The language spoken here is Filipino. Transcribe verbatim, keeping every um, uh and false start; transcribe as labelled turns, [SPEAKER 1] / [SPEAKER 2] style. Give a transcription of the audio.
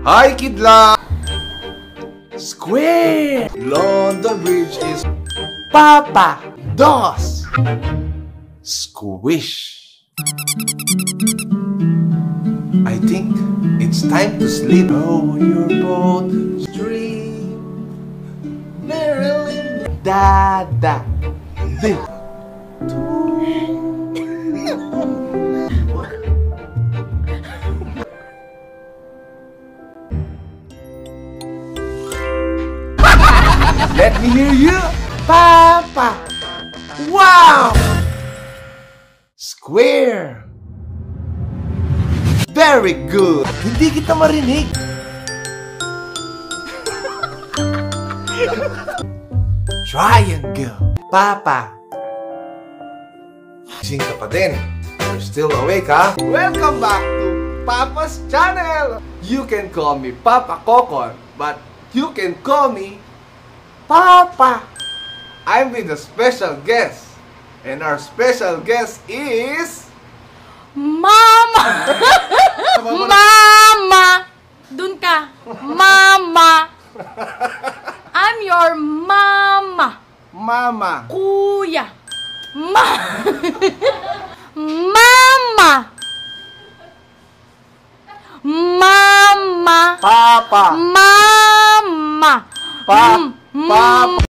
[SPEAKER 1] Hi, Kidla! Square! London Bridge is Papa Dos! Squish! I think it's time to sleep. Row your boat, stream, Maryland, Dada, Di. Let me hear you, Papa. Wow! Square. Very good. Hindi kita marinig. Triangle. Papa. Gising ka pa din. You're still awake, ha? Welcome back to Papa's channel. You can call me Papa Cocon, but you can call me Papa. I'm with a special guest. And our special guest is...
[SPEAKER 2] Mama! Mama! Dun ka. Mama! I'm your mama.
[SPEAKER 1] Mama.
[SPEAKER 2] Kuya. Ma. Mama. Mama.
[SPEAKER 1] Papa.
[SPEAKER 2] Mama.
[SPEAKER 1] Pa. Papa.